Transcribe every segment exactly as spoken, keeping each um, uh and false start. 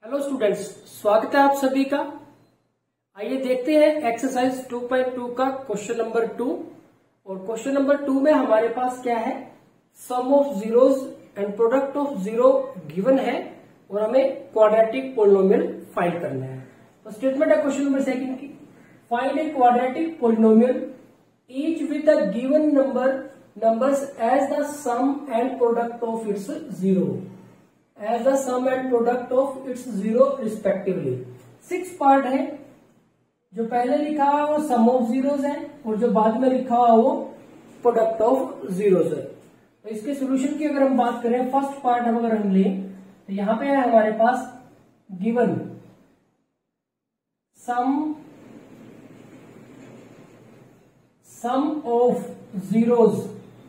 Hello students, स्वागत है आप सभी का। आइए देखते हैं एक्सरसाइज टू पॉइंट टू का क्वेश्चन नंबर टू। और क्वेश्चन नंबर टू में हमारे पास क्या है, sum of zeros and product of zero given है और हमें क्वाड्रेटिक पोलिनोमियल फाइंड करना है। तो स्टेटमेंट है क्वेश्चन नंबर सेकंड की, find a quadratic polynomial each with the given number numbers as the sum and product of its zero as the sum and product of its zero respectively. Six part है, जो पहले लिखा हुआ वो सम of zeros है और जो बाद में लिखा हुआ वो प्रोडक्ट ऑफ जीरोस है। तो इसके सोल्यूशन की अगर हम बात करें, फर्स्ट पार्ट हम अगर हम लें तो यहां पे है हमारे पास given sum sum of zeros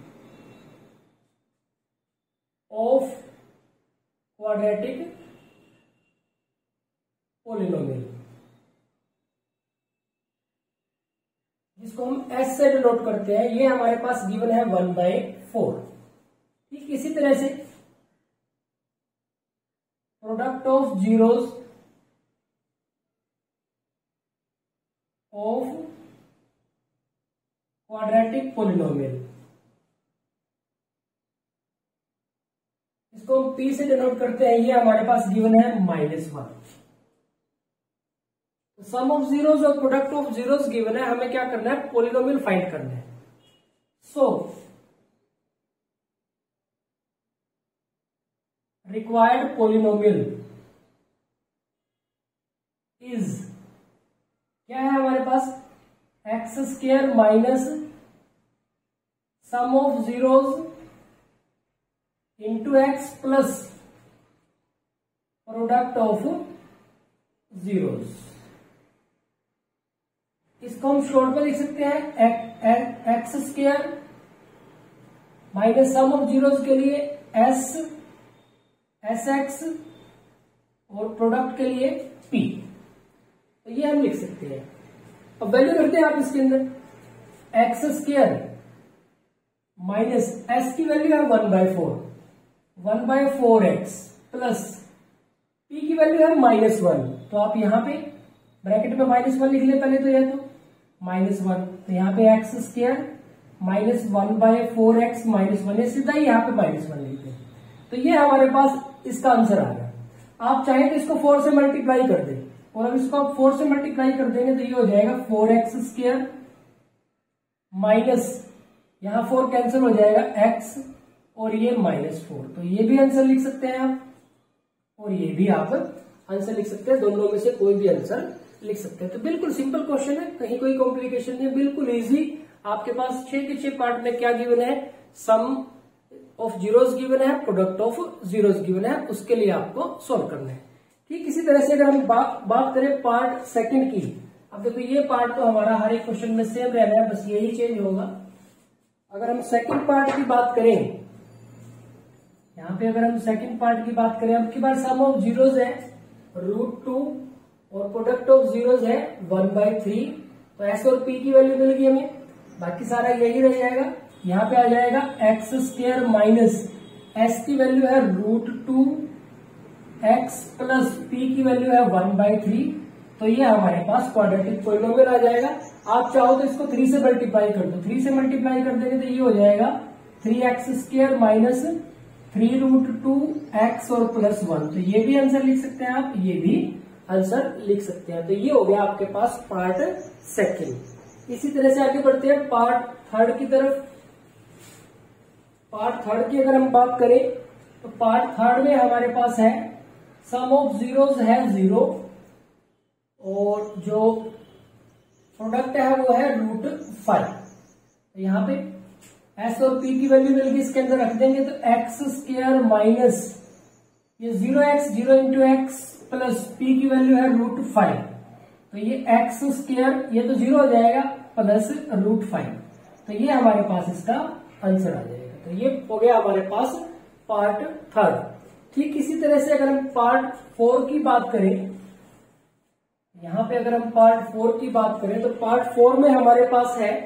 of quadratic polynomial, जिसको हम एस से डिनोट करते हैं। ये हमारे पास गिवन है वन बाय फोर। ठीक इसी तरह से product of zeros of quadratic polynomial, इसको हम पी से डिनोट करते हैं। ये हमारे पास गिवन है minus one. Sum of zeros और प्रोडक्ट ऑफ जीरोस गिवन है, हमें क्या करना है, पोलिनोमियल फाइंड करना है। सो रिक्वायर्ड पोलिनोमियल इज क्या है हमारे पास, x square minus sum of zeros into x plus product of zeros. इसको हम शॉर्ट में लिख सकते हैं x square minus sum of zeros के लिए एस एस एक्स और प्रोडक्ट के लिए पी। तो ये हम लिख सकते हैं। अब वैल्यू करते हैं आप इसके अंदर, एक्स स्क्वायर माइनस एस की वैल्यू है one by four one by four x plus P की वैल्यू है माइनस वन। तो आप यहां पे ब्रैकेट में माइनस वन लिख ले पहले, तो यह तो माइनस वन, तो यहाँ पे x square minus one by four x minus one, सीधा ही यहाँ पे माइनस वन लिखते हैं। तो ये हमारे पास इसका आंसर आ गया। आप चाहें तो इसको फोर से मल्टीप्लाई कर दें, और अब इसको आप फोर से मल्टीप्लाई कर देंगे तो ये हो जाएगा फोर एक्स स्क्वायर माइनस यहां फोर कैंसिल हो जाएगा एक्स और ये माइनस फोर। तो ये भी आंसर लिख सकते हैं आप, और ये भी आप आंसर लिख सकते हैं। दोनों में से कोई भी आंसर लिख सकते हैं। तो बिल्कुल सिंपल क्वेश्चन है, कहीं कोई कॉम्प्लिकेशन नहीं है, बिल्कुल इजी। आपके पास छह के छह पार्ट में क्या गिवन है, सम ऑफ जीरोस गिवन है, प्रोडक्ट ऑफ जीरोस गिवन है, उसके लिए आपको सोल्व करना है। ठीक इसी तरह से अगर हम बा, बात करें पार्ट सेकंड की, अब देखो ये पार्ट तो हमारा हर एक क्वेश्चन में सेम रहना है, बस यही चेंज होगा। अगर हम सेकंड पार्ट की बात करें, यहाँ पे अगर हम सेकंड पार्ट की बात करें, अब की बार सम ऑफ जीरोस है रूट टू और प्रोडक्ट ऑफ जीरोस है वन बाई थ्री। तो एस और पी की वैल्यू मिल गई हमें, बाकी सारा यही रह जाएगा। यहाँ पे आ जाएगा एक्स स्क्वायर माइनस एस की वैल्यू है root two x plus P की वैल्यू है वन बाई थ्री। तो ये हमारे पास क्वाड्रेटिक पोलिनोमियल आ जाएगा। आप चाहो तो इसको थ्री से मल्टीप्लाई कर दो, थ्री से मल्टीप्लाई कर देंगे तो ये हो जाएगा three x square minus three root two x और प्लस वन। तो ये भी आंसर लिख सकते हैं आप, ये भी आंसर लिख सकते हैं। तो ये हो गया आपके पास पार्ट सेकंड। इसी तरह से आगे बढ़ते हैं पार्ट थर्ड की तरफ। पार्ट थर्ड की अगर हम बात करें तो पार्ट थर्ड में हमारे पास है सम ऑफ जीरोस है जीरो और जो प्रोडक्ट है वो है रूट फाइव। तो यहाँ पे एस और पी की वैल्यू मिलकर इसके अंदर रख देंगे तो एक्स स्क्वायर माइनस ये zero x zero into x plus P की वैल्यू है रूट फाइव। तो ये एक्स स्क्वायर ये तो जीरो हो जाएगा प्लस रूट फाइव। तो ये हमारे पास इसका आंसर आ जाएगा। तो ये हो गया हमारे पास पार्ट थर्ड। ठीक इसी तरह से अगर हम पार्ट फोर की बात करें, यहां पे अगर हम पार्ट फोर की बात करें तो पार्ट फोर में हमारे पास है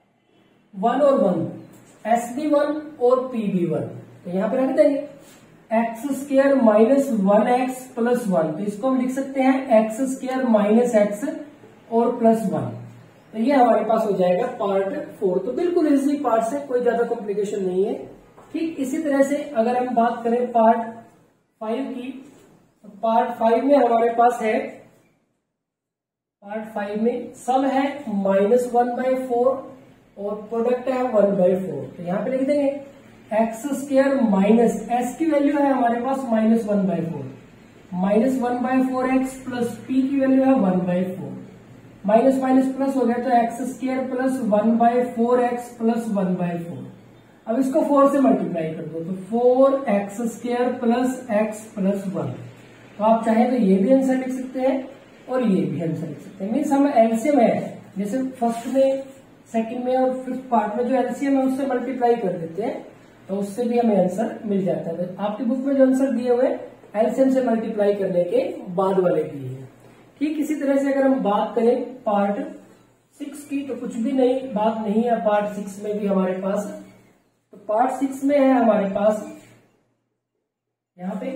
वन और वन, एस बी वन और पी बी वन। तो यहां पे रख देंगे x square minus one x plus one, तो इसको हम लिख सकते हैं एक्स स्क्र माइनस एक्स और प्लस वन। तो ये हमारे पास हो जाएगा पार्ट फोर। तो बिल्कुल इजी पार्ट है, कोई ज्यादा कॉम्प्लिकेशन नहीं है। ठीक इसी तरह से अगर हम बात करें पार्ट फाइव की, तो पार्ट फाइव में हमारे पास है, पार्ट फाइव में सम है माइनस वन बाई फोर और प्रोडक्ट है वन बाई फोर। तो यहां पे लिख देंगे एक्स स्क्र माइनस एस की वैल्यू है हमारे पास minus one by four, minus one by four x plus P की वैल्यू है one by four, minus minus plus हो गया तो x square plus one by four x plus one by four. अब इसको फोर से मल्टीप्लाई कर दो तो four x square plus x plus one. तो आप चाहे तो ये भी आंसर लिख सकते हैं और ये भी आंसर लिख सकते हैं। मीन्स हम एलसीएम है, जैसे फर्स्ट में, सेकंड में और फिफ्थ पार्ट में जो एलसीएम है उससे मल्टीप्लाई कर देते हैं, तो उससे भी हमें आंसर मिल जाता है। तो आपकी बुक में जो आंसर दिए हुए एलसीएम से मल्टीप्लाई करने के बाद वाले दिए हैं। ठीक इसी तरह से अगर हम बात करें पार्ट सिक्स की, तो कुछ भी नई बात नहीं है पार्ट सिक्स में भी हमारे पास। तो पार्ट सिक्स में है हमारे पास यहाँ पे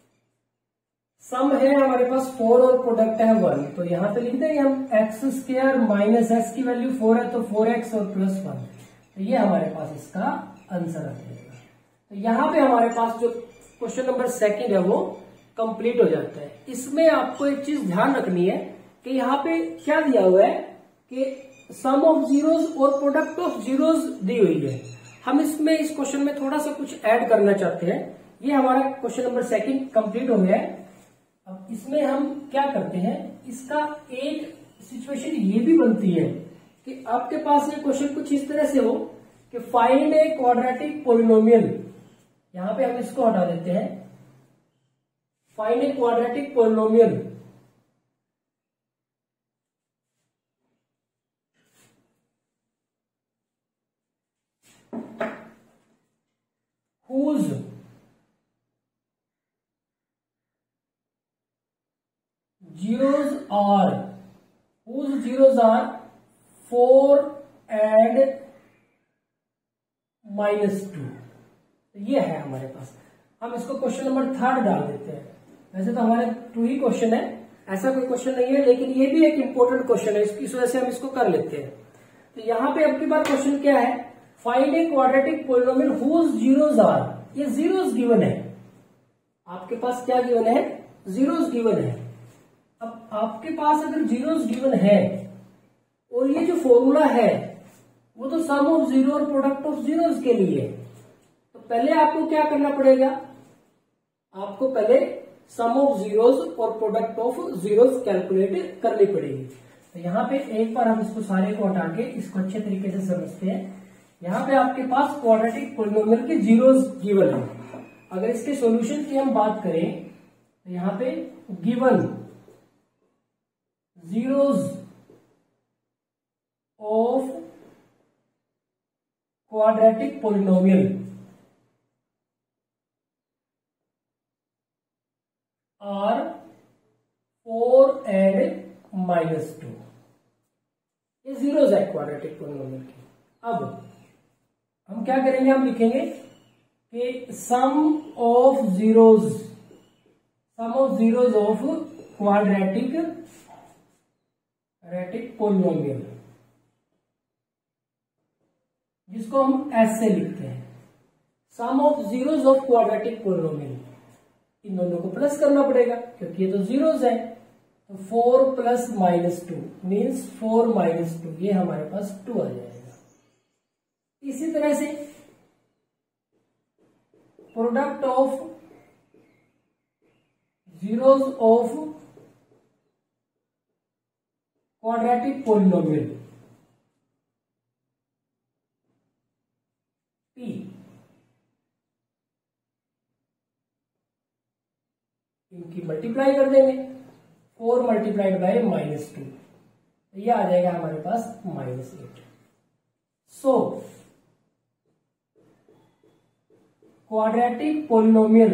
सम है हमारे पास फोर और प्रोडक्ट है वन। तो यहां पे लिख देंगे हम एक्स स्क्र माइनस एक्स की वैल्यू फोर है तो फोर एक्स और प्लस वन। तो ये हमारे पास इसका आंसर आ जाएगा। तो यहाँ पे हमारे पास जो क्वेश्चन नंबर सेकंड है वो कंप्लीट हो जाता है। इसमें आपको एक चीज ध्यान रखनी है कि यहाँ पे क्या दिया हुआ है कि सम ऑफ जीरोस और प्रोडक्ट ऑफ जीरोस दी हुई है। हम इसमें इस क्वेश्चन में थोड़ा सा कुछ ऐड करना चाहते हैं। ये हमारा क्वेश्चन नंबर सेकंड कंप्लीट हो गया है। अब इसमें हम क्या करते हैं, इसका एक सिचुएशन ये भी बनती है कि आपके पास ये क्वेश्चन कुछ इस तरह से हो कि फाइंड ए क्वाड्रेटिक पोलिनोमियल। यहां पे हम इसको हटा देते हैं, find a quadratic polynomial whose zeros are whose zeros are four and minus two. तो ये है हमारे पास। हम इसको क्वेश्चन नंबर थर्ड डाल देते हैं। वैसे तो हमारे टू ही क्वेश्चन है, ऐसा कोई क्वेश्चन नहीं है, लेकिन ये भी एक इंपॉर्टेंट क्वेश्चन है, इस वजह से हम इसको कर लेते हैं। तो यहाँ पे अब की बार क्वेश्चन क्या है, find a quadratic polynomial whose zeros are. ये जीरोस गिवन है, आपके पास क्या गिवन है, जीरोस गिवन है। अब आपके पास अगर जीरोस गिवन है और ये जो फॉर्मूला है वो तो सम ऑफ जीरो और प्रोडक्ट ऑफ जीरोस के लिए, तो पहले आपको क्या करना पड़ेगा, आपको पहले सम ऑफ जीरोस और प्रोडक्ट ऑफ जीरोस कैलकुलेट करनी पड़ेगी। तो यहाँ पे एक बार हम इसको सारे को हटा के इसको अच्छे तरीके से समझते हैं। यहाँ पे आपके पास क्वाड्रेटिक पोलिनोमियल के जीरोस गिवन है। अगर इसके सॉल्यूशन की हम बात करें तो यहाँ पे given zeros of quadratic polynomial are four and minus two. ये जीरोस है क्वाड्रेटिक पोलिनोमियल की। अब हम क्या करेंगे, हम लिखेंगे कि sum of zeros sum of zeros of quadratic quadratic polynomial, जिसको हम एस से लिखते हैं, sum of zeros of quadratic polynomial. इन दोनों को प्लस करना पड़ेगा क्योंकि ये तो जीरोस है। तो four plus minus two means four minus two, ये हमारे पास टू आ जाएगा। इसी तरह से product of zeros of quadratic polynomial p, इनकी मल्टीप्लाई कर देंगे, four multiplied by minus two, ये आ जाएगा हमारे पास minus eight. So quadratic polynomial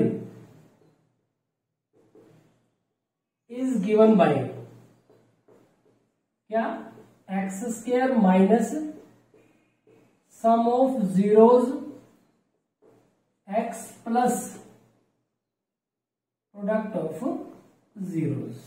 is given by क्या, x square minus sum of zeros x plus product of zeros,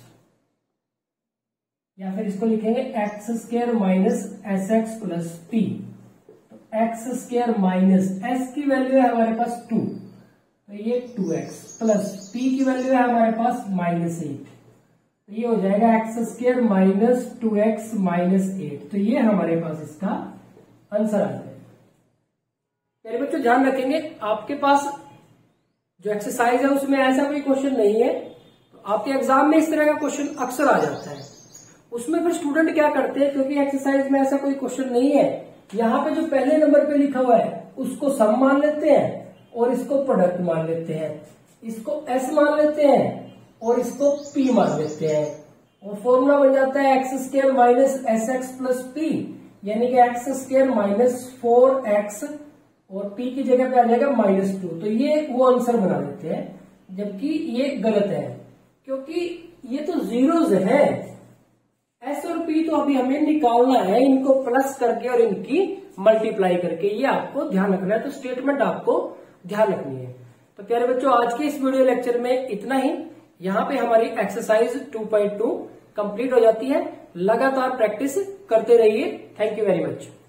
या फिर इसको लिखेंगे x square minus s x plus p. तो एक्स स्क्वायर माइनस एस की वैल्यू है हमारे पास टू, तो ये टू एक्स प्लस पी की वैल्यू है हमारे पास माइनस एट, तो ये हो जाएगा x square minus two x minus eight. तो ये हमारे पास इसका आंसर आ जाएगा। मेरे बच्चों ध्यान रखेंगे, आपके पास जो एक्सरसाइज है उसमें ऐसा कोई क्वेश्चन नहीं है, तो आपके एग्जाम में इस तरह का क्वेश्चन अक्सर आ जाता है। उसमें फिर स्टूडेंट क्या करते हैं, क्योंकि एक्सरसाइज में ऐसा कोई क्वेश्चन नहीं है, यहाँ पे जो पहले नंबर पे लिखा हुआ है उसको सम मान लेते हैं और इसको प्रोडक्ट मान लेते हैं, इसको एस मान लेते हैं और इसको पी मान लेते हैं, और फॉर्मूला बन जाता है x square minus s x plus p, यानी कि x square minus four x और p की जगह पे आ जाएगा माइनस टू। तो ये वो आंसर बना देते हैं, जबकि ये गलत है, क्योंकि ये तो जीरोज है, s और p तो अभी हमें निकालना है, इनको प्लस करके और इनकी मल्टीप्लाई करके, ये आपको ध्यान रखना है। तो स्टेटमेंट आपको ध्यान रखनी है। तो प्यारे बच्चों आज के इस वीडियो लेक्चर में इतना ही। यहाँ पे हमारी exercise two point two complete हो जाती है। लगातार प्रैक्टिस करते रहिए। Thank you very much.